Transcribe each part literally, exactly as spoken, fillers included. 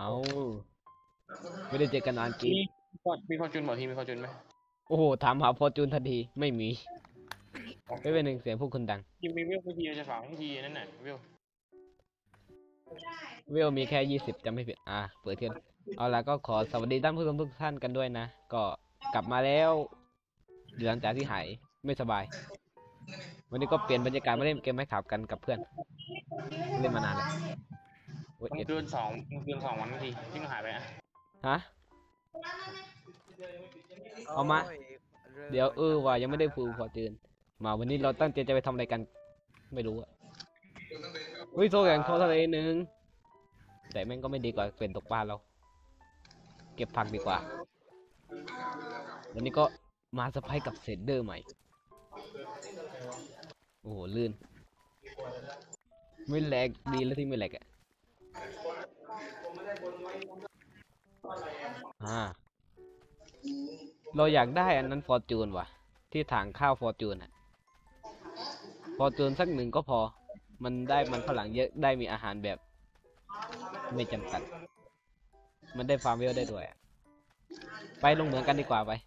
เอาไม่ได้เจอกันนานกิมีนมีคอจูนบอกทีมีคอจูนไหมโอ้โหถามหาฟอร์จูนทันทีไม่มีไม่เป็นหนึ่งเสียงพวกคุณดังยิงมีเวลทีจะฝังทีนั่นน่ะเวลเวลมีแค่ยี่สิบจำไม่ผิดอ่ะเปิดขึ้นเอาละก็ขอสวัสดีท่านผู้ชมทุกท่านกันด้วยนะก็กลับมาแล้วหลังจากที่หายไม่สบายวันนี้ก็เปลี่ยนบรรยากาศมาเล่นเกมไม่ขับกันกับเพื่อนเล่นมานานแล้วมันเกินสองมันเกินสองวันทีที่มันหายไปอ่ะฮะเอามาเดี๋ยวเออว่ายังไม่ได้ฟูลฟอร์จูนมาวันนี้เราตั้งใจจะไปทำอะไรกันไม่รู้อะเฮ้ยโซ่แข่งโซ่ทะเลหนึ่งแต่แม่งก็ไม่ดีกว่าเป็นตกปลาเราเก็บผักดีกว่าวันนี้ก็มาสะพายกับเซดเดอร์ใหม่โอ้โหลื่นไม่แหลกดีแล้วที่ไม่แหลกอ่ะอ่าเราอยากได้อันนั้นฟอร์จูนว่ะที่ถังข้าวฟอร์จูนอ่ะฟอร์จูนสักหนึ่งก็พอมันได้มันฝรั่งเยอะได้มีอาหารแบบไม่จำกัดมันได้ฟาร์มเวลได้ด้วยไปลงเหมืองกันดีกว่าไป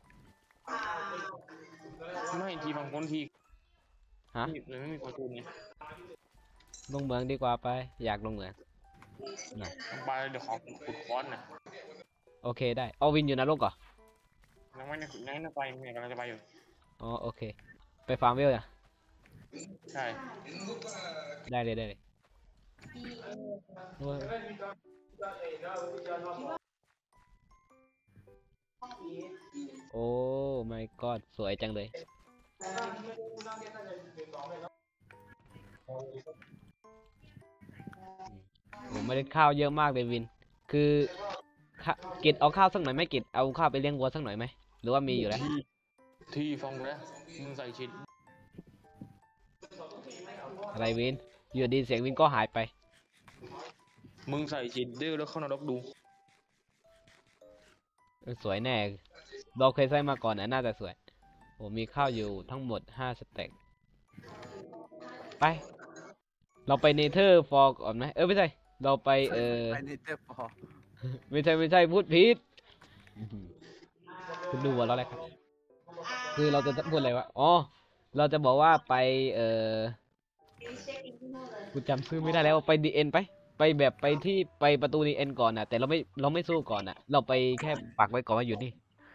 ไม่ทีบางคนทีฮะเลยไม่มีคอจูนไงลงเหมืองดีกว่าไปอยากลงเหมืองนะไปเดี๋ยวขอขุดค้อนน่ะโอเคได้เอาวินอยู่นรกเหรอยังไม่ได้ขุดยังไม่ได้ไปเนี่ยกำลังจะไปอยู่อ๋อโอเคไปฟาร์มเวลอ่ะใช่ได้เลยได้เลยโอ้ my god สวยจังเลยผมไม่ได้ข้าวเยอะมากเลยวินคือกิดเอาข้าวสักหน่อยไหมกิดเอาข้าวไปเลี้ยงวัวสักหน่อยไหมหรือว่ามีอยู่แล้วทีฟองแล้วมึงใส่ชิ้นอะไรวินอยู่ดีเสียงวินก็หายไปมึงใส่ชิ้นดื้อแล้วเข้านรกดูสวยแน่เราเคยใส่มาก่อนนะน่าจะสวยผมมีข้าวอยู่ทั้งหมดห้าสเต็กไปเราไปเนเธอร์ฟอร์ก่อนไหมเออไม่ใช่เราไปเออไปเนเธอร์ฟอร์ไม่ใช่ไม่ใช่พูดผิดคุณดูว่าเราอะไรครับคือเราจะพูดอะไรวะอ๋อเราจะบอกว่าไปเออกูจำชื่อไม่ได้แล้วไปดีเอ็นไปไปแบบไปที่ไปประตูดีเอ็นก่อนนะแต่เราไม่เราไม่สู้ก่อนนะเราไปแค่ปักไว้ก่อนว่าอยู่นี่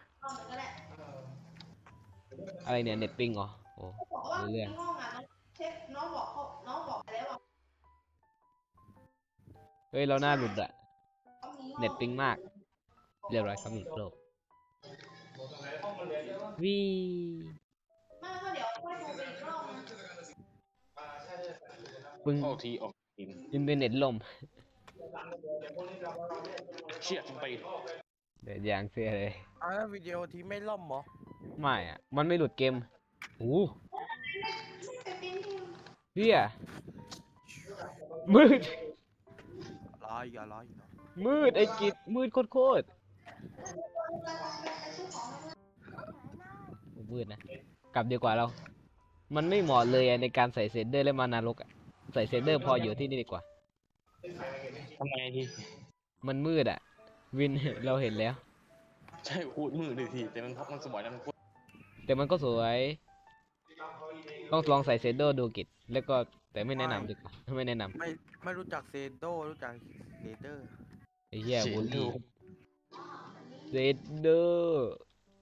อะไรเนี่ยเน็ตปิงเหรอโอ้เรื่องเฮ้ยเราหน้าหลุดอะเน็ตปิงมากเรียบร้อยครับหลุดโลกวีปึ้งออกทีออกทีอินเทอร์เน็ตล่มเชี่ยจงไปเดี๋ยวอย่างเสียเลยอ้าววิดีโอทีไม่ล่มเหรอไม่อะมันไม่หลุดเกมโอ้เฮียมืดร้อยอย่าร้อยมืดไอ้กิจมืดโคตรโคตรมืดนะกลับดีกว่าเรามันไม่เหมาะเลยในการใส่เซนเดอร์และมานารกอะใส่เซนเดอร์พออยู่ที่นี่ดีกว่าทำไมทีมันมืดอะวินเราเห็นแล้วใช่พูดมือเลยทีแต่มันพับมันสวยแล้วมันพูดแต่มันก็สวยต้องลองใส่เซนเดอร์ดูกิจแล้วก็แต่ไม่แนะนำดีกว่าไม่แนะนำไม่ไม่รู้จักเซโดรู้จักเซเดอร์ไอ้เหี้ยบูลลี่เซนเดอร์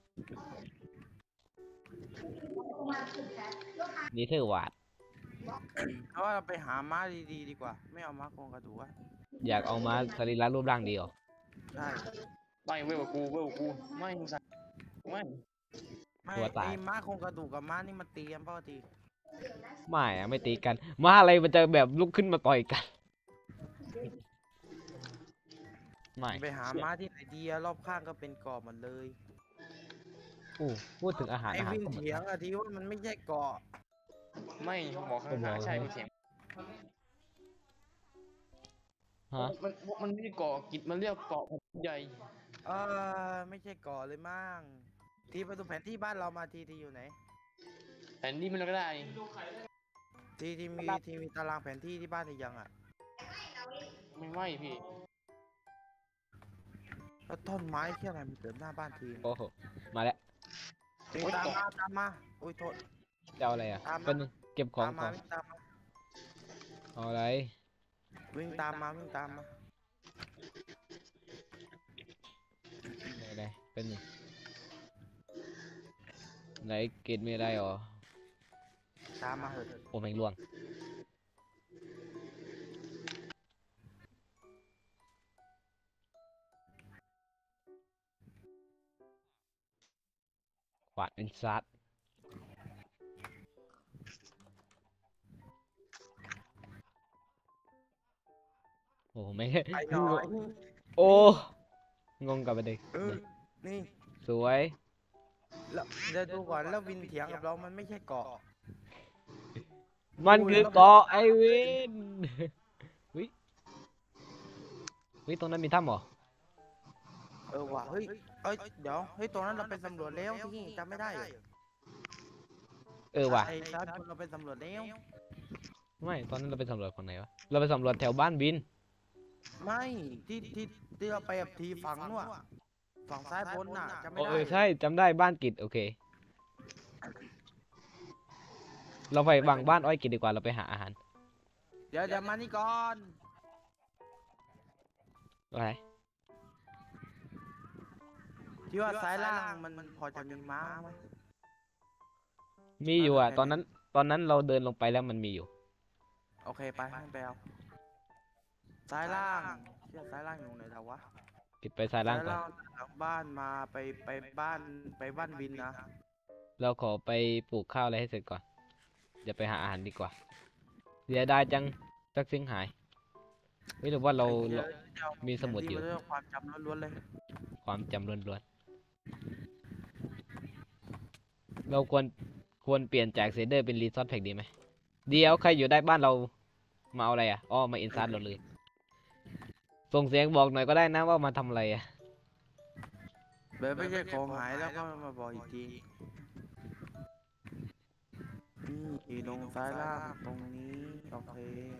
นี่เธอวาดเพราะว่าเราไปหาม้าดีๆดีกว่าไม่เอาม้าโครงกระดูกอะอยากเอามาสรีระรูปร่างดีเหรอใช่ไม่เว้ยกูเว้ยกูไม่ใส่ไม่ไม่ไอ้ม้าโครงกระดูกกับม้านี่มันตีกันเปล่าทีไม่อะไม่ตีกันมาอะไรมันจะแบบลุกขึ้นมาต่อยกันไม่ไปหาม้าที่ไหนดีรอบข้างก็เป็นเกาะหมดเลยโอ้พูดถึงอาหารไอ้อาหารวินก็เหมือนเถียงอะทีว่ามันไม่ใช่เกาะไม่บอกข้างหน้าใช่ไม่เสียงฮะมันมันไม่ได้เกาะกิจมันเรียกเกาะใหญ่เออไม่ใช่เกาะเลยมั่งทีไปดูแผนที่บ้านเรามาทีทีอยู่ไหนแผนที่มันก็ได้ทีทีมีทีมีตารางแผนที่ที่บ้านหรือยังอ่ะไม่ไม่พี่แล้วต้นไม้ที่อะไรมันเกิดหน้าบ้านทีมโอ้โหมาแล้ววิ่งตามมาตามมาอุ้ยโทษจะเอาอะไรอ่ะตามมาเป็นงเก็บของตามก่มาอนวิ่งตามมาเอาอะไรวิ่งตามมาวิ่งตามมาอะไรเป็นงไหนเกตมีอะไรหรอตามมาเถอะโอ้แมงล่วงขวานอินซัดโอ้ไม่งไปหน่อยโอ้งงกับประเด็นเออนี่สวยแล้วเดี๋ยวดูก่อนแล้ววินเถียงกับเรามันไม่ใช่เกาะมันคือเกาะไอวิน วิวิตรงนั้นมีถ้ำเหรอเออว่ะเฮ้ยเอ้ยเดี๋ยวเฮ้ยตรงนั้นเราไปสำรวจแล้วที่จำไม่ได้เหรอเออว่ะไอ้ซาบเราไปสำรวจแล้วไม่ ตอนนั้นเราไปสำรวจฝั่งไหนวะ เราไปสำรวจแถวบ้านบินไม่ที่ที่ที่เราไปกับทีฝั่งนู่นอะฝั่งซ้ายบนน่ะจำไม่โอ้ได้เออใช่จำได้บ้านกิจโอเค เราไปวางบ้านอ้อยกิจดีกว่าเราไปหาอาหารเดี๋ยวเดี๋ยวมานี่ก่อนอะไรที่ว่าซ้ายล่างมันพอจะมีม้าไหมมีอยู่อ่ะไปไหนตอนนั้น ตอนนั้นเราเดินลงไปแล้วมันมีอยู่โอเคไปให้ไปเอาซ้ายล่างเชื่อซ้ายล่างอยู่ไหนแล้ววะกิจไปซ้ายล่างก่อนซ้หลังบ้านมาไปไปบ้านไปบ้านวินนะเราขอไปปลูกข้าวอะไรให้เสร็จก่อนอย่าไปหาอาหารดีกว่าเสียดายจังสักสิ่งหายเฮ้ยหรือว่าเราไอ้หี้เราเดี๋ยวมีสมุดอยู่แผนที่นเรื่องความจำล้วนๆเลยความจำล้วนๆเราควรควรเปลี่ยนจากเซเดอร์เป็นรีซอสแพ็กดีไหมเดี๋ยวใครอยู่ได้บ้านเรามาเอาอะไรอ่ะอ้อมาอินซัดเราเลยส่งเสียงบอกหน่อยก็ได้นะว่ามาทำอะไรอ่ะเดี๋ยวไม่ใช่ของหายแล้วก็มาบอกอีกทีอืมอยู่ตรงซ้ายล่างตรงนี้โอเค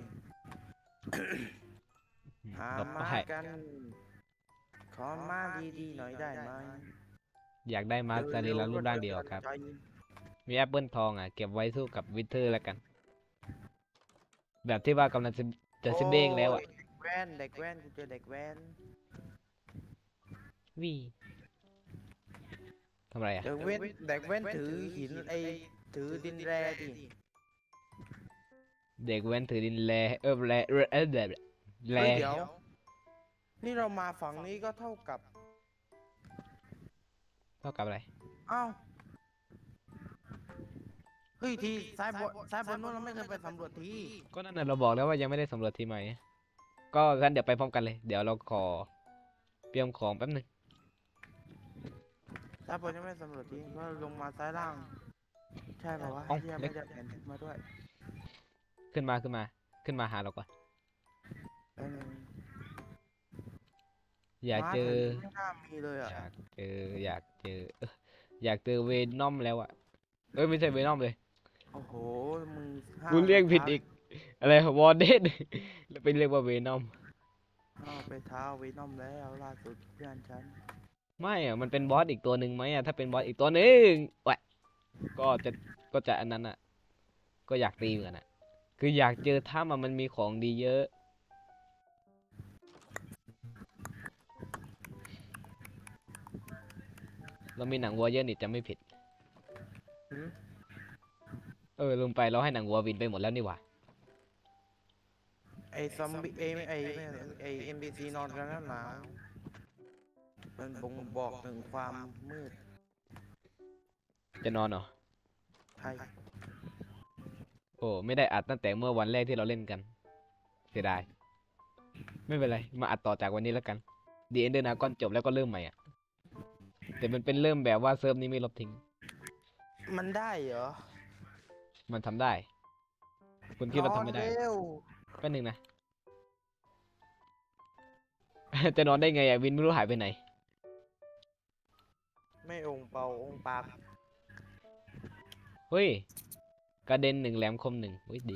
หาเรามาให้กัน ขอมาดีๆหน่อยได้ไหมอยากได้มาสรีระรูปร่างเดียวครับใจมีแอปเปิลทองอ่ะ เก็บไว้สู้กับวิเทอร์แล้วกัน แบบที่ว่ากำลังจะจะซิเบ้งแล้วอ่ะโยเด็กแว่นเด็กแว่นกูเจอเด็กแว่นวีทำอะไรอ่ะเด็กแว่นเด็กแว่นถือหินไอถือดินแร่ดิเด็กแว้นถือดินแลเออแลเออเออแลแลเฮ้ยเดี๋ยว นี่เรามาฝั่งนี้ก็เท่ากับเท่ากับอะไรอ้าว เฮ้ยทีซ้ายบนซ้ายบนนู้นเราไม่เคยไปสำรวจทีก็นั่นน่ะเราบอกแล้วว่ายังไม่ได้สำรวจที่ใหม่ ก็งั้นเดี๋ยวไปพร้อมกันเลย เดี๋ยวเราขอเตรียมของแป๊บหนึงซ้ายบนยังไม่สำรวจทีก็ลงมาซ้ายล่าง ใช่ป่าวะเอ้าที่ยังเล็ไม่กได้แผนที่มาด้วยขึ้นมาขึ้นมา ขึ้นมาหาเราก่อนแป๊บนึงอยากเจอม้าแถวนี้ไม่น่ามีเลยอ่ะอยากเจอ อยากเจอเอ้ออยากเจอเวนอมแล้วอ่ะ เอ้ยไม่ใช่เวนอมเลยโอ้โห มึงห้ากูเรียกผิดไปอีก อะไรวอร์เดน แล้วไปเรียกว่าเวนอมท้าเอาไปเท้าเวนอมแล้วล่าสุดเพื่อนฉันไม่อ่ะ มันเป็นบอสอีกตัวหนึ่งไหมอ่ะ ถ้าเป็นบอสอีกตัวหนึ่งแหวะก็จะก็จะอันนั้นอ่ะ ก็อยากตีเหมือนกันอ่ะ คืออยากเจอถ้ำอะมันมีของดีเยอะ เรามีหนังวัวเยอะนี่จะไม่ผิดหืมเออลืมไปเราให้หนังวัววินไปหมดแล้วนี่หว่าไอซอมบี้ไอไอไอไอเอ็มบีซีนอนกันแล้วหนาวมันบ่งบอกถึงความมืดจะนอนเหรอไทยโอ้ไม่ได้อัดตั้งแต่เมื่อวันแรกที่เราเล่นกัน เสียดาย ไม่เป็นไร มาอัดต่อจากวันนี้แล้วกันดีเอ็นเดอร์นาก้อนจบแล้วก็เริ่มใหม่อ่ะ แต่มันเป็นเริ่มแบบว่าเซิร์ฟนี้ไม่ลบทิ้งมันได้เหรอมันทำได้ คุณคิดว่าทำไม่ได้นอนเร็วแป๊บนึงนะ จะนอนได้ไงอ่ะวินไม่รู้หายไปไหนไม่องค์เป่าองค์ปากเฮ้ย กระเด็นหนึ่งแหลมคมหนึ่งเฮ้ยดี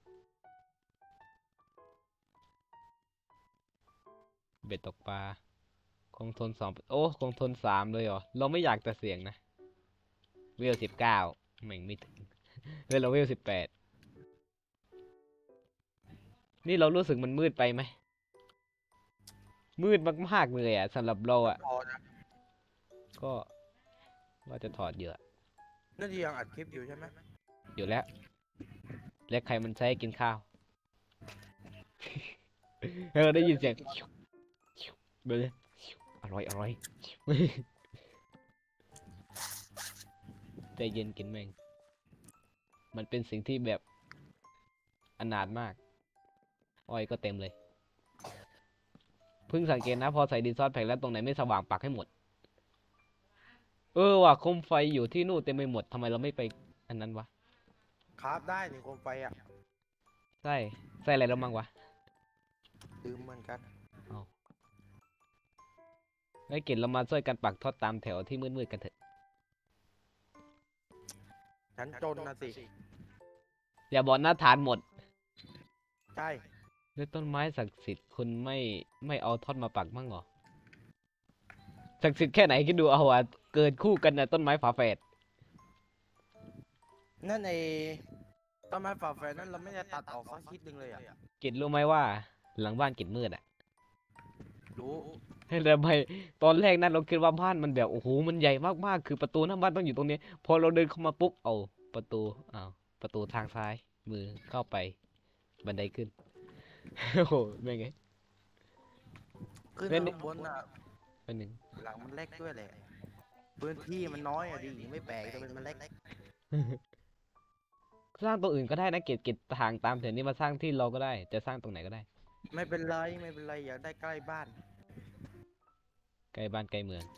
เบ็ดตกปลาคงทนสองโอ้คงทนสามเลยเหรอ เราไม่อยากจะเสี่ยงนะ เวลสิบเก้าแม่งไม่ถึง เฮ้ยเราเวลสิบแปด นี่เรารู้สึกมันมืดไปไหม มืดมากๆเลยอ่ะสำหรับเราอ่ะพอนะก็ว่าจะถอดเหยื่อนั่นที่ยังอัดคลิปอยู่ใช่ไหมอยู่แล้ว แล้วใครมันใช้กินข้าว เออได้ยินเสียงเบลยอร่อยอร่อย ใจเย็นกินแม่ง มันเป็นสิ่งที่แบบอนาถมาก อ้อยก็เต็มเลย เพิ่งสังเกตนะพอใส่ดินซอสแพ็กแล้วตรงไหนไม่สว่างปักให้หมด เออว่ะโคมไฟอยู่ที่นู่นเต็มไปหมดทำไมเราไม่ไปอันนั้นวะคราฟได้นี่โคมไฟอ่ะใส่ใส่อะไรแล้วมั้งวะลืมเหมือนกันไอ้เกดเรามาช่วยกันปักทอดตามแถวที่มืดๆกันเถอะฉันจนนะสิอย่าบอกหน้าฐานหมดใช่ด้วยต้นไม้ศักดิ์สิทธิ์คุณไม่ไม่เอาทอดมาปักมั่งเหรอ ศักดิ์สิทธิ์แค่ไหนคิดดูเอาอะเกิดคู่กันนะต้นไม้ฝาแฝดนั่นไอ้ต้นไม้ฝาแฝดนั่นเราไม่ได้ตัดออกสักชิ้นหนึ่งเลยอ่ะเกดรู้ไหมว่า หลังบ้านเกดมืดอะรู้แต่ทำไมตอนแรกนั้นเราคิดว่าบ้านมันแบบโอ้โหมันใหญ่มากๆคือประตูหน้าบ้านต้องอยู่ตรงนี้ พอเราเดินเข้ามาปุ๊บเอาประตูอ้าวประตูทางซ้ายมือเข้าไป บันไดขึ้น โอ้โหไม่ไงขึ้นเล่นข้างบนอ่ะเป็นหนึ่งหลังมันเล็กด้วยแหละ พื้นที่มันน้อยอ่ะดิไม่แปลกแต่เป็นมันเล็กสร้างตัวอื่นก็ได้นะเกดเกดทางตามแถวนี้มาสร้างที่เราก็ได้จะสร้างตรงไหนก็ได้ไม่เป็นไรไม่เป็นไรอยากได้ใกล้บ้านใกล้บ้านใกล้เมือง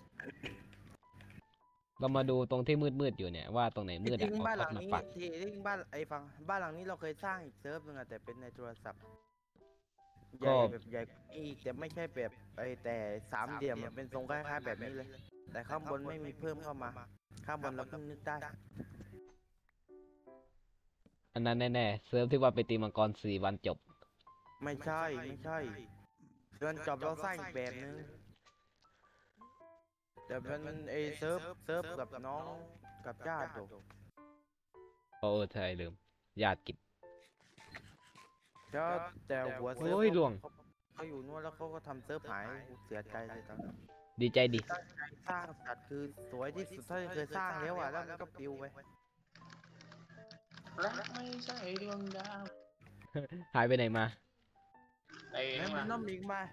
เรามาดูตรงที่มืดๆอยู่เนี่ยว่าตรงไหนมืดจริอะงเอาๆบ้านทหอลัดงมานี้ปักที่จริงบ้านไอ้ฝั่งบ้านหลังนี้เราเคยสร้างอีกเซิร์ฟหนึงอะแต่เป็นในโทรศัพท์ใหก็ญ่แบบใหญ่อีกแต่ไม่ใช่แบบไอ้แต่สามเหลี่ยมมันเป็นทรงคล้ายๆแบบนี้เลย แต่ข้างบนไม่มีเพิ่มเข้ามา ข้างบนเราเพิ่งนึกได้อันนั้นแน่ๆเซิร์ฟที่ว่าไปตีมังกรสี่วันจบไม่ใช่ไม่ใช่เดือนจบเราสร้างอีกแบบนึงแต่เป็นไอ้เซิร์ฟเซิร์ฟกับน้องกับญาติอยู่โอ้ใช่ลืมญาติกิจก็แต่หัวเซิร์ฟโอ้ยเขาล่วงเขาอยู่นู่นแล้วเขาก็ทำเซิร์ฟหายกูเสียใจเลยตอนนั้นดีใจดิตั้งใจสร้างสัตว์คือสวยที่สุดเท่าที่เคยสร้างแล้วอ่ะแล้วมันก็ปลิวไปรักไม่ใช่ดวงดาวหายไปไหนมาไอ้แม่นี่มัมานน้ำลิงมา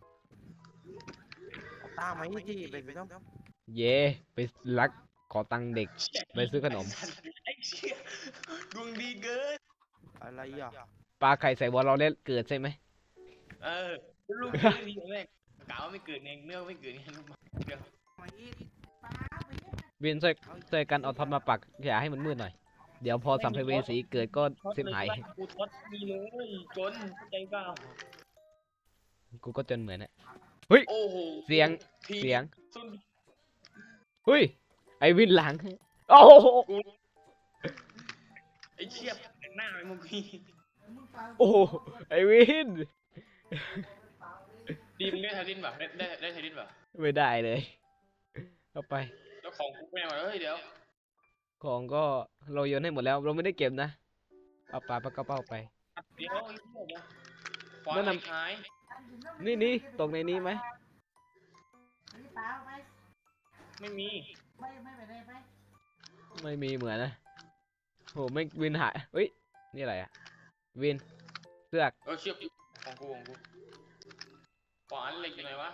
ตามมาที่ที่ไปสิน้องเย่ไปลักขอตังค์เด็ก ไปซื้อขนมไอ้เชี่ยดวงดีเกินอะไรอ่ะปลาไข่ใส่บอลเราเล่นเกิดใช่ไหมเออลูกไม่ดีแม่กล่าวว่าไม่เกิดเองเนื้อไม่เกิดเองลูกเดียววินช่วยช่วยกันเอาท็อตมาปักอย่าให้มันมืดหน่อย เดี๋ยวพอสัมภเวสีเกิดก็สิบหายกูทดมีเลยจนใจเปล่ากูก็จนเหมือนนะโอ้โหเสียงทีเสียงสุดเฮ้ย ไอวินหลัง โอ้โหไอ้เชี่ยแต่งหน้าไปมึงพี่โอ้โหไอวินดีมึงได้ไทดินป่ะได้ได้ได้ไทดินป่ะไม่ได้เลย เอาไปแล้วของกูไม่เอาเฮ้ยเดี๋ยวของก็เราโยนให้หมดแล้ว เราไม่ได้เก็บนะ เอาปลาปลากระเป้าไปเดี๋ยวไอ้เหี้ยเดี๋ยวควานั่นยน่ะหายนี่นี่ตรงในนี้ไหมไม่มีไม่มีเหมือนนะโหไม่วินหายเฮ้ย นี่อะไรอะวิน เสือกเออเชี่ยของกูของกูขวานเหล็กอยู่ไหนวะ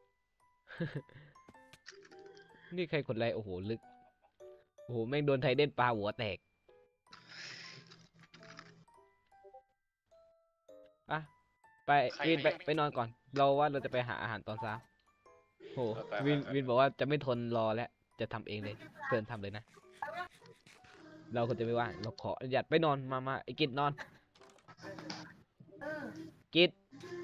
นี่ใครกดไลค์โอ้โห ลึก โอ้โห แม่งโดนไทเด้นปลาหัวแตก อ่ะ ไปวินไปไปนอนก่อน เราว่าเราจะไปหาอาหารตอนเช้าโห วินวินบอกว่าจะไม่ทนรอแล้ว จะทำเองเลยเชิญทำเลยนะ เราคนจะไม่ว่างเราขออนุญาตไปนอน มามาไอ้กิจนอน กิจ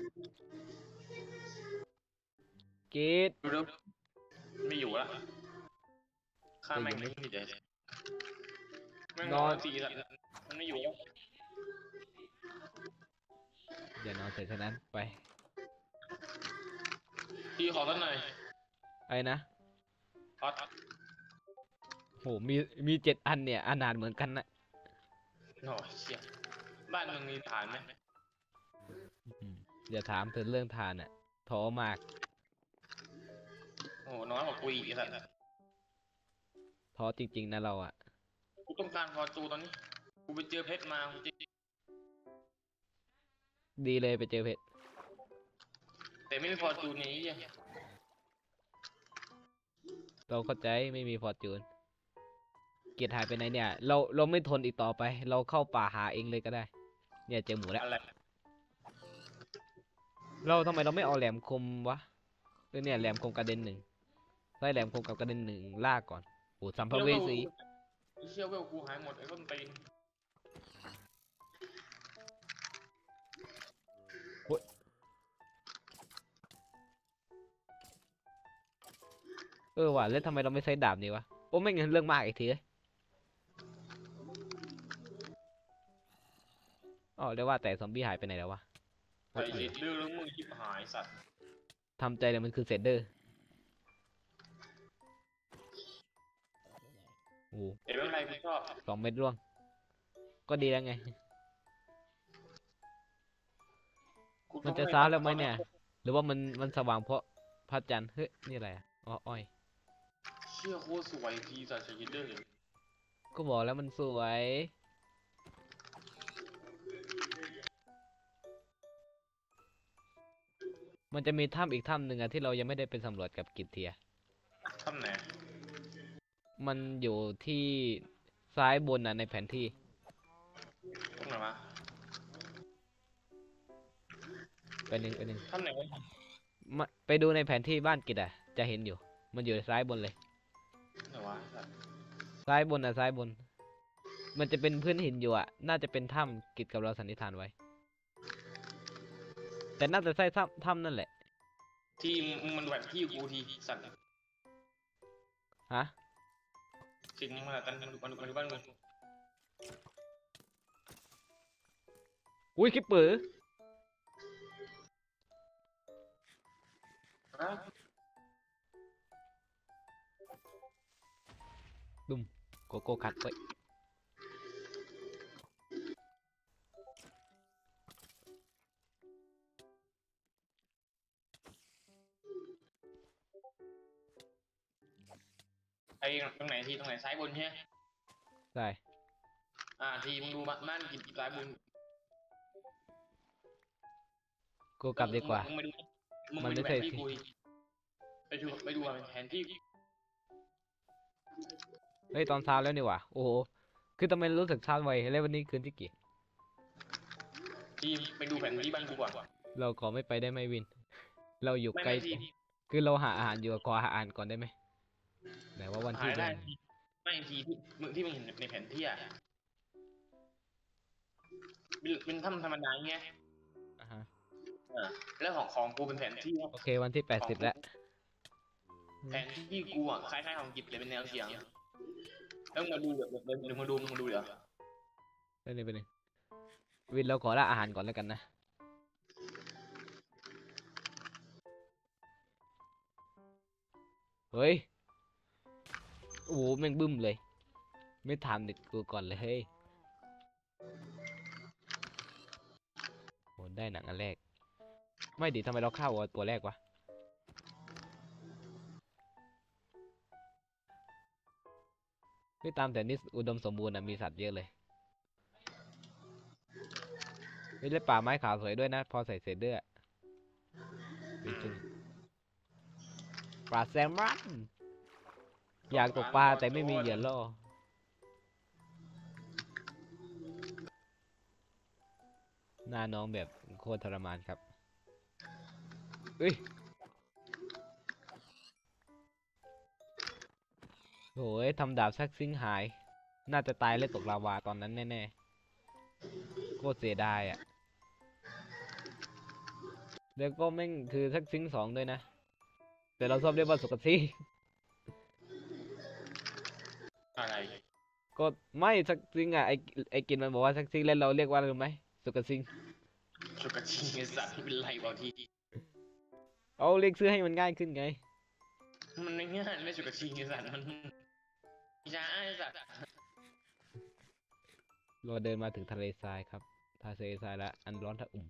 กิจดูดูไม่อยู่ละข้าแม่งไม่มีใจเลยแม่งนอนสี่ละมันไม่อยู่แล้วเดี๋ยวนอนเสร็จเท่านั้นไปพี่ขอสักหน่อยไอ้นะฮอตโหมีมีเจ็ดอันเนี่ยอนาถเหมือนกันนะโอ้เชี่ยบ้านมึงมีฐานไหมอืมอย่าถามเธอเรื่องทานอ่ะท้อมากโอ้น้อยกว่ากูอีกไอ้สัสท้อจริงๆนะเราอ่ะกูต้องการฟอร์จูนตอนนี้กูไปเจอเพชรมาจริงดีเลยไปเจอเพชรแต่ไม่มีฟอร์จูนนี้เหี้ยเราเข้าใจไม่มีฟอร์จูนเกียรติหายไปไหนเนี่ย เราเราไม่ทนอีกต่อไป เราเข้าป่าหาเองเลยก็ได้ เนี่ยเจอหมูแล้วอะไรเราทำไมเราไม่เอาแหลมคมวะเออเนี่ยแหลมคมกระเด็นหนึ่งใช้แหลมคมกับกระเด็นหนึ่งลากก่อนโอ้สัมภเวสีไอ้เชี่ยเวลกูหายหมดไอ้ต้นตีนเออว่ะแล้วทำไมเราไม่ใช้ดาบนี่วะโอ้ไม่งั้นเรื่องมากอีกทีเลยอ๋อเรียกว่าแต่ซอมบี้หายไปไหนแล้ววะไอ้เด็ดดื้อแล้วมึงชิบหายสัตว์ทำใจเลยมันคือเซดเดอร์โอ้เดี๋ยวไม่เป็นไรกูชอบสองเม็ดร่วง ก็ดีแล้วไงกูมันต้จะองซ้าแล้วไหมเนี่ย หรือว่ามันมันสว่างเพราะพระจันทร์เฮ้ยนี่อะไรอ่ะอ๋ออ้อยเชี่ยโคตรสวยทีสัตว์ชยิดเดอร์ก็บอกแล้วมันสวย มันจะมีถ้ำอีกถ้ำหนึ่งอะที่เรายังไม่ได้ไปสำรวจกับกิจเทียทำไหนมันอยู่ที่ซ้ายบนนะในแผนที่ทำไหนวะไปหนึ่งไปหนึ่งทำไหนวะมาไปดูในแผนที่บ้านกิจอะจะเห็นอยู่ มันอยู่ซ้ายบนเลยไหนวะสัตว์ซ้ายบนอะซ้ายบน มันจะเป็นพื้นหินอยู่อะน่าจะเป็นถ้ำกิจกับเราสันนิษฐานไว้ แต่น่าจะใช่ถ้ำถ้ำนั่นแหละที่มึงมันแหวนที่กูทีสัตว์ฮะสิ่งนี้มาตันมันดูมันดูมันดูบ้านมึงอุ้ยคิปปือฮะโกโก้คัทเว้ยไอ้ตรงไหนทีตรงไหนซ้ายบนใช่ไหมใช่อ่าทีมึงดูบ้านกินซ้ายบนกูกลับดีกว่ามึงไปดูมึงมันไปไม่ดูแผใช่นที่สิกูดิไปดูไปดูแผนที่เฮ้ยตอนเช้าแล้วนี่หว่าโอ้โห คือทำไมรู้สึกเช้าไวแล้ววันนี้คืนที่กี่ทีไปดูแผนที่บ้านกูก่อนเราขอไม่ไปได้ไหมวิน เราอยู่ไม่ไกลไม่ทีคือเราหาอาหารอยู่ขอหาอาหารก่อนได้ไหมไหนว่าวันหาที่ยได้เดือนทีไม่ทีที่มึงที่มึงเห็นในแผนที่อ่ะเป็นเป็นถ้ำธรรมดาเงี้ยอ่าฮะอ่าแล้วของของกูเป็นแผนที่โอเควันที่แปดสิบแล้วแผนที่กูอ่ะคล้ายๆของกิจเลยเป็นแนวเฉียงแล้วมึงมาดูเดี๋ยวเดี๋ยวเดี๋ยวมาดูมึงมาดูเดี๋ยวได้เลยไปหนึ่งวินเราขอละอาหารก่อนแล้วกันนะ เฮ้ย โอ้โหแม่งบึ้มเลย ไม่ถามเด็กกูก่อนเลยเฮ้ยโหได้หนังอันแรก ไม่ดิทำไมเราฆ่าวัวตัวแรกวะ ไม่ตามแต่นี่อุดมสมบูรณ์นะมีสัตว์เยอะเลยเฮ้ยแล้วป่าไม้ขาวสวยด้วยนะ พอใส่เศษเดือเป็นจุงปลาแซลมอนอยากตกปลาแต่ไม่มีเหยื่อล่อหน้าน้องแบบโคตรทรมานครับเอ้ยโหยทำดาบซักซิงหาย น่าจะตายและตกลาวาตอนนั้นแน่ๆ โคตรเสียดายอ่ะ แล้วก็แม่งคือซักซิงสองด้วยนะ แต่เราชอบเรียกว่าสุกซิงอะไรก็ไม่ซักซิงอ่ะไอไอกินมันบอกว่าซักซิงแล้วเราเรียกว่าอะไรรู้ไหมสุกซิงสุกชิงไอ้สัตว์ที่เป็นไรบางทีเอาเรียกชื่อให้มันง่ายขึ้นไงมันไม่ง่ายไม่สุดกับชิงไอ้สัตว์มันช้าไอ้สัตว์เราเดินมาถึงทะเลทรายครับทะเลทรายและอันร้อนระอุ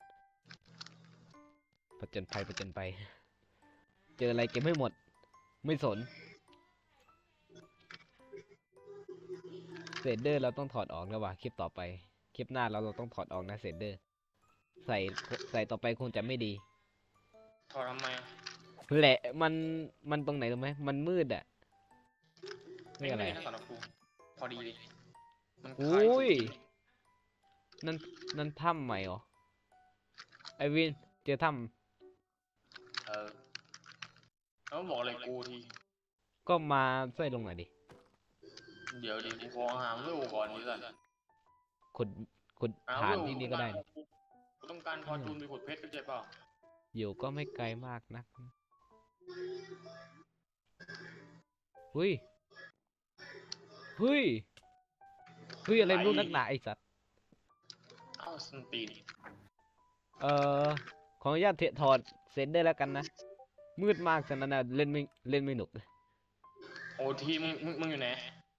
ผจญภัยผจญไปเจออะไรเก็บไม่หมด ไม่สนเซดเดอร์เราต้องถอดออกแล้วว่ะคลิปต่อไป คลิปหน้าเราเราต้องถอดออกนะเซดเดอร์ ใส่ใส่ต่อไปคงจะไม่ดีถอดทำไมแหละมันมันตรงไหนรู้ไหมมันมืดอ่ะนี่อะไรม่ม่สำหรับกูพอดีเลยมันคอุล้าย้ย นั่นนั่นถ้ำใหม่เหรอ ไอวิน เจอถ้เออแล้วบอกอะไรกูทีำก็มาช่วยลงหน่อยดิเดี๋ยวดิกูขอหาเวลก่อนนี่สัตว์ขุดขุดหาฐาเวน ลที่นี่ก็ได้นะกูต้องการฟอร์จูนไปขุดเพชรเข้าใจเปล่าอยู่ก็ไม่ไกลมากนักเฮ้ยเฮ้ยเฮ้ยอะไรไม่รู้นักหนาไอสัตว์เอ้าสนตีนเอ่อ ขออนุญาตเทถอดเซนได้แล้วกันนะ มืดมากฉะนั้นนะเล่นไม่เล่นไม่หนุกเลยโอ้ทีมึงมึงมึงอยู่ไหน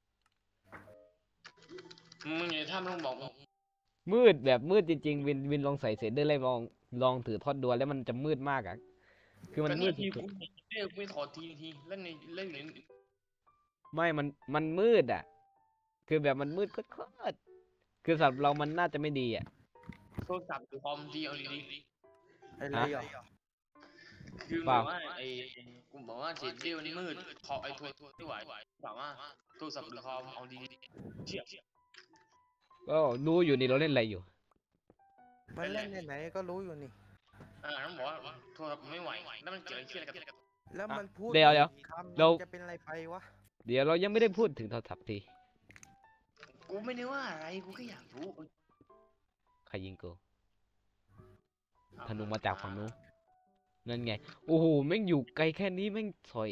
มึงอยู่ในถ้ำต้องบอกมึงมืดแบบมืดจริงๆ วินวินลองใส่เซนเดอร์เลยลองลองถือทอดดวลแล้วมันจะมืดมากอะคือมันมืดทีสุดกูเอ้ยกูไม่ถอดทีทีเล่นในเล่นอยู่ในๆไม่มันมันมืดอะคือแบบมันมืดโคตรๆคือสำหรับเรามันน่าจะไม่ดีอะโทรศัพท์หรือคอมทีเอาดีไอ้ไรอ่ะๆคือเปบล่าอกว่าไอ้กูบอกว่าเจ็ดเดียวนี่มืดพอไอ้ทัวร์ไม่ไหวบอกว่าโทรศัพท์หรือคอมเอาดีๆเชี่ยก็รู้อยู่นี่เราเล่นอะไรอยู่มันเล่นในไหนก็รู้อยู่นี่อ่าต้องบอกว่าโทรศัพท์ไม่ไหวแล้วมันเกี่ยวไอ้เชี่ยอะไรกับแล้วมันพูดเดี๋ยวเดี๋ยวคำเราจะเป็นอะไรไปวะเดี๋ยวเรายังไม่ได้พูดถึงโทรศัพท์ทีกูไม่ได้ว่าอะไรกูแค่อยากรู้ใครยิงกูธนูมาจากฝั่งนู้นนั่นไงโอ้โหแม่งอยู่ไกลแค่นี้แม่งถอย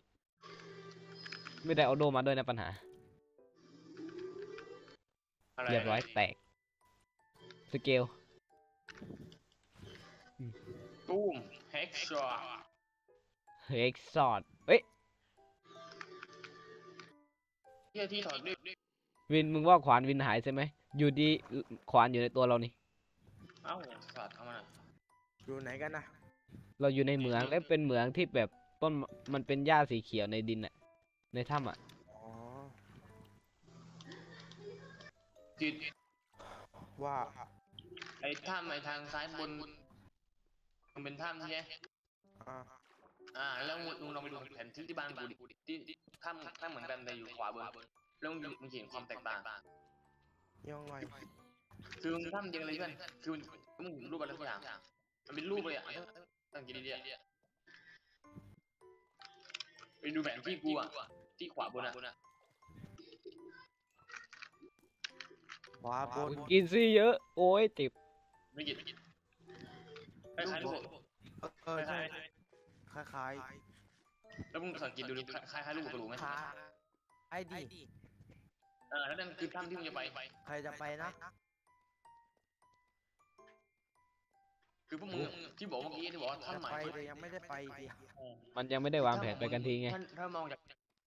ไม่ได้เอาโดมาด้วยนะปัญหาอะไรเรียบร้อยแตกสเกลตูมเฮกซ์ช็อตเฮกซอดเอ้ยที่ที่ถอดด้วยวินมึงว่าขวานวินหายใช่ไหมอยู่ดีขวานอยู่ในตัวเรานี่เอ้าสัตว์ทำมันอยู่ไหนกันนะเราอยู่ในเหมืองและเป็นเหมืองที่แบบต้นมันเป็นหญ้าสีเขียวในดินอะในถ้ำอะอ๋อจิตว่าไอ้ถ้ำไอ้ทางซ้ายบนมันเป็นถ้ำใช่ไหมอ่าอ่าแล้วมึงมึงลองไปดูแผนที่ที่บ้านกูดิที่ที่ถ้ำถ้ำเหมือนกันแต่อยู่ขวาบนแล้วมึงมึงเห็นความแตกต่างยังไงคือมึงถ้ำจริงเลยเพื่อนคือมึงมึงเห็นรูปอะไรสักอย่างมันเป็นรูปเลยอ่ะตั้งกี่ดีๆไปดูแผนที่กูอ่ะที่ขวาบนอ่ะขวาบนกินซี่เยอะ โอ้ยติบไม่กินคล้ายๆรูปเออคล้ายคล้ายคล้ายๆแล้วมึงสังเกตดูดิคล้ายๆรูปกระโหลกไหมคล้ายไอ้ดีอ่าแล้วนั่นคือถ้ำที่มึงจะไปใครจะไปนะคือพวกมึงที่บอกเมื่อกี้ที่บอกว่าจะถ้ำใหม่ไปแต่ยังไม่ได้ไปดิมันยังไม่ได้วางแผนไปกันทีไงถ้าถ้ามองจาก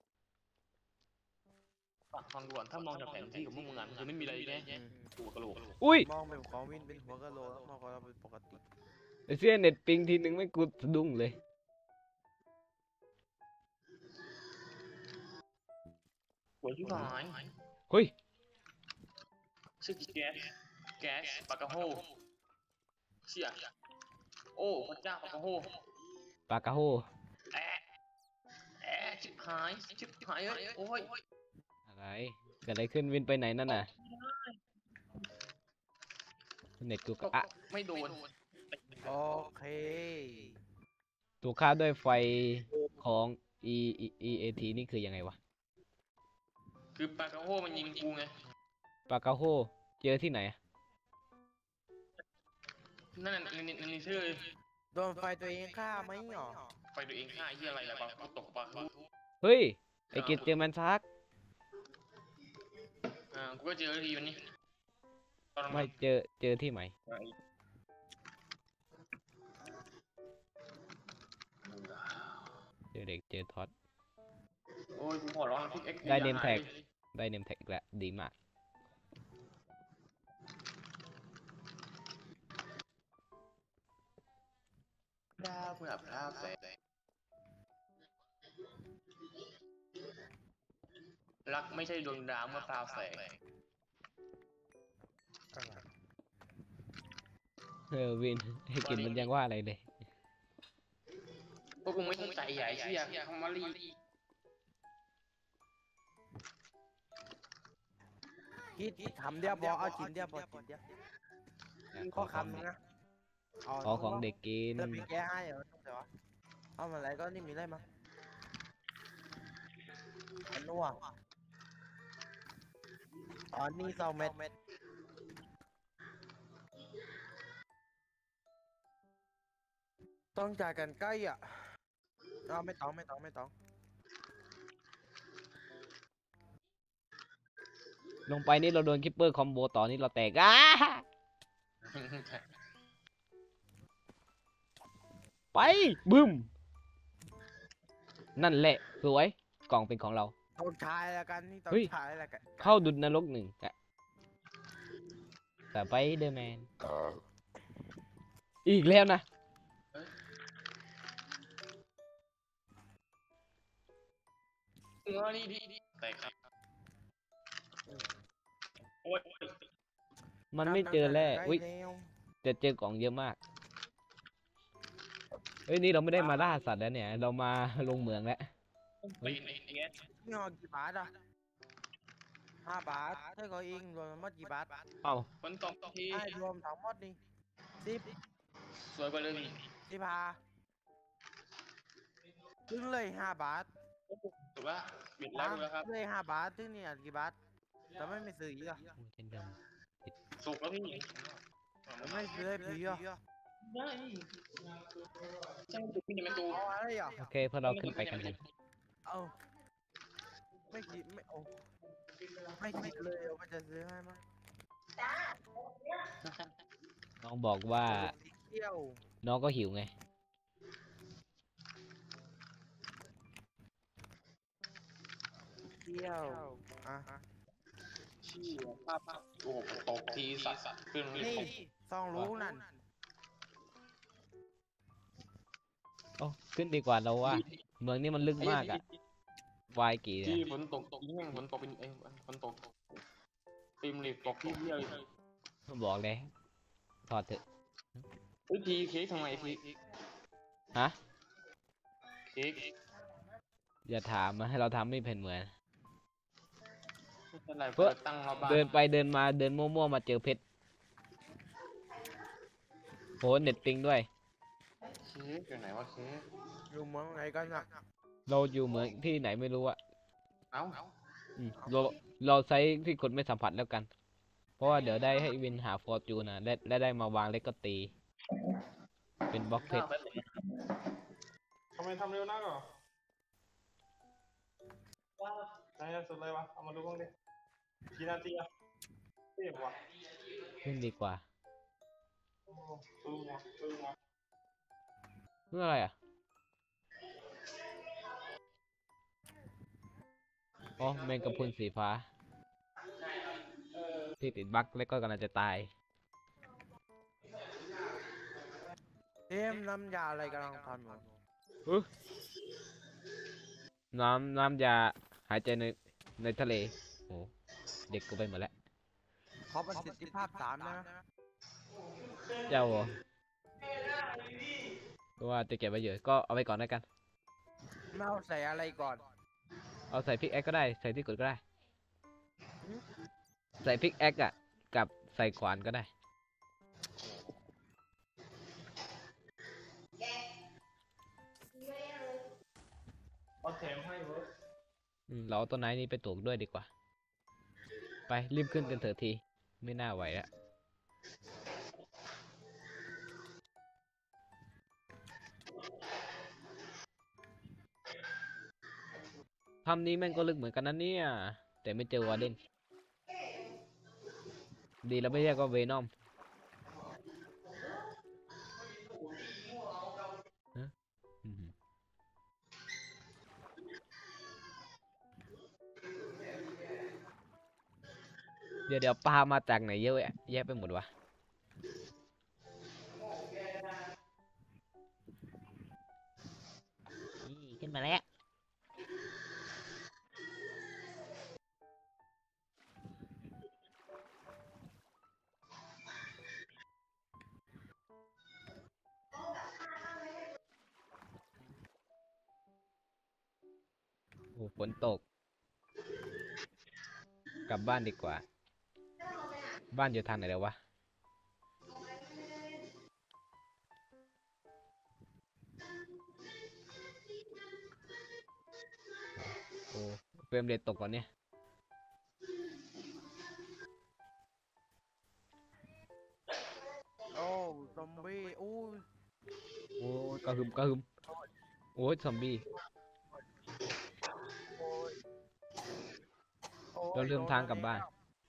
ฟังก่อนถ้ามองจากแผนที่ของพวกมึงอ่ะคือไม่มีอะไรแค่อืมหัวกระโหลกอุ้ยมองเป็นของวินเป็นหัวกะโหลกแล้วมองของเราเป็นปกติไอเสี้ยเน็ตปิงทีนึงไม่กูสะดุ้งเลยหัวชิบหายเฮ้ยชื่อแก๊สแก๊สปากกาโฮเชี่ยโอ้พระเจ้าปากกาโฮปากกาโฮแอะแอะชิบหายชิบหายเอ้ยโอ้ยอะไรเกิดอะไรขึ้นวินไปไหนนั่นน่ะ เน็ตกูตก็กอะไม่โดนโอเคถูกฆ่าด้วยไฟของ E E E A T นี่คือยังไงวะคือปากกาโฮมันยิงกูไงปากกาโฮเจอที่ไหนอะนั่นน่ะนี่นี่นี่ชื่อโดนไฟตัวเองฆ่าไหมหรอไฟตัวเองฆ่าไอ้เหี้ยอะไรล่ะปะกูตกปลาทูเฮ้ย ไอกิจเจอแมนชักอ่ากูก็เจอทีวันนี้ตอนไม่เจอเจอที่ไหน เจอเด็กเจอท็อตโอ้ยกูขอร้องพิกเอ็กซ์ได้เนมแท็ก ได้เนมแท็กแล้วดีมากดาวเพื่อพราแสงรักไม่ใช่ดวงดาวเมื่อพราวแสงเออวินให้กินมันยังว่าอะไรเลยพวกกูไม่ต้องใจใหญ่เชี่ยคอมมารีคิดทำเดียวพอเอาชิ้นเดียวพอชิ้นเดียวข้อคำนึงนะขอของเด็กกินเติมไปแก้ให้เหรอต้องเดี๋ยวเอามาอะไรก็นี่มีอะไรมั้งอันนัวอ๋อนี่สองเม็ดต้องจ่ายกันใกล้อ่ะเอาไม่ต้องไม่ต้องไม่ต้องลงไปนี่เราโดนคิปเปอร์คอมโบต่อนี่เราแตกอ้าไปบึ้ม นั่นแหละ สวย กล่องเป็นของเราต้องชายแล้วกันนี่ต้องเฮ้ยชายแล้วกันเข้าดุจนรกหนึ่งอะแต่ไปเดอร์แมน อีกแล้วนะเออนี่ดีดีแต่ครับโอ้ยมันไม่เจอแร่ใกล้อุ้ยแล้วจะเจอกล่องเยอะมาก เฮ้ย นี่เราไม่ได้มาล่าสัตว์แล้วเนี่ย เรามาลงเหมืองแล้วไปในเงี้ยนี่เอากี่บาทอ่ะห้าบาทถ้าเขาเองรวมทั้งหมดกี่บาทเอ้าฝนตกทีให้รวมทั้งหมดนี่สิบสวยกว่าเลยนี่สิบห้าถึงเลยห้าบาทถูกว่าบิดแล้วดูแล้วครับเลยห้าบาทถึงนี่อ่ะกี่บาทแต่ไม่ไม่ซื้ออีกอ่ะเช่นเดิมสุกแล้วพี่แต่ไม่ซื้อให้ผีอ่ะได้ช่างสุกพี่ไม่ตูเอาอะไรอ่ะโอเคพวกเราขึ้นไปกันดีเอาไม่คิดไม่โอ้ไม่คิดเลยว่าจะซื้อให้มั้งน้องบอกว่าเที่ยวน้องก็หิวไงเที่ยวอ่ะชี้ภาพโอ้โหตกทีสัตว์ขึ้นรีบนี่ตกซองรู้นั่นโอ้ขึ้นดีกว่าเราว่า เมืองนี้มันลึกมากอะวายกี่เนี่ที่ยฝนตกตกยิ่งฝนตกเป็นเองฝนตกฟิล์มรีบตกที่เดียวบอกเลยถอดเถอะเฮ้ยทีเค้กทำไมทีฮะเค้กอย่าถามมาให้เราทำไม่เป็นเหมือนอะไรเปิดตั้งเราบ้านเดินไปเดินมาเดินมั่วๆมาเจอเพชรโหเน็ตปิงด้วยเค้กอยู่ไหนวะเค้กอยู่เมืองไหนกันอ่ะเราอยู่เหมืองที่ไหนไม่รู้อะเอ้าอืมเราเราใช้ที่กดไม่สัมผัสแล้วกัน เพราะว่าเดี๋ยวได้ให้วินหาฟอร์จูนนะและและได้มาวางเล็กก็ตี เป็นบล็อกเพชรทำไมทำเร็วนักอ่ะนายสุดเลยวะ เอามาดูบ้างดิกี่นาทีอ่ะเท่ว่ะขึ้นดีกว่าโอ้ตึงว่ะตึงว่ะเพื่ออะไรอ่ะอ๋อแมงกะพรุนสีฟ้า ที่ติดบั๊กแล้วก็กำลังจะตายเอ็มน้ำยาอะไรกำลังทำอยู่น้ำน้ำยาหายใจในในทะเลโอ้เด็กกูไปหมดแล้วขอประสิทธิภาพสามนะเจ้าเหรอเพราะว่าจะเก็บไว้เยอะก็เอาไปก่อนแล้วกันไม่เอาใส่อะไรก่อนเอาใส่พิกแอคก็ได้ใส่ที่กดก็ได้ ใส่พิกแอคอะกับใส่ขวานก็ได้เอาแถมให้เว้ยอืมเราเอาต้นไม้นี้ไปปลูกด้วยดีกว่า ไปรีบขึ้นกันเถอะที ไม่น่าไหวแล้วถ้ำนี้แม่งก็ลึกเหมือนกันนะเนี่ย แต่ไม่เจอวาร์เดนดีแล้วไม่เรียกว่าเวนอมฮะอืมเดี๋ยวเดี๋ยวปลามาจากไหนเยอะแยะแยะไปหมดวะนี่ขึ้นมาแล้วโอ้ฝนตกกลับบ้านดีกว่าบ้านอยู่ทางไหนแล้ววะโอ้เฟรมเรทตกก่อนเนี่ยโอ้ซอมบี้อู้ยโอ้ยกระหึ่มกระหึ่มโอ้ยซอมบี้โอ้ยโอ้ยเราลืมทางกลับบ้าน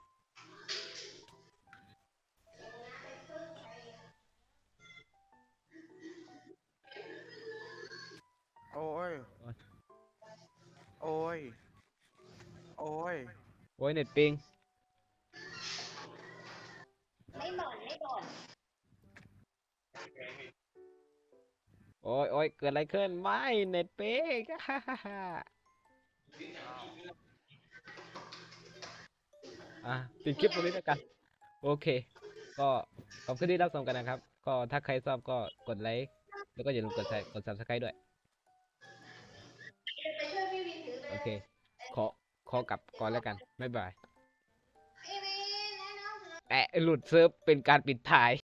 โอ้ยโอ้ยโอ้ยโอ้ยเน็ตปิงไม่บ่นไม่บ่นโอ้ยโอ้ยเกิดอะไรขึ้นไม่เน็ตปิง ฮ่าฮ่าฮ่าอ่ะปิดคลิปตรงนี้แล้วกัน โอเค ก็ขอบคุณที่รับชมกันนะครับ ก็ถ้าใครชอบก็กดไลค์แล้วก็อย่าลืมกดใส่กด ซับสไครบ์ ด้วยไปช่วยพี่วินถือไปโอเค ขอ ขอกลับก่อนแล้วกัน บ๊ายบายพี่วินแนะนำแอะหลุดเซิร์ฟเป็นการปิดท้าย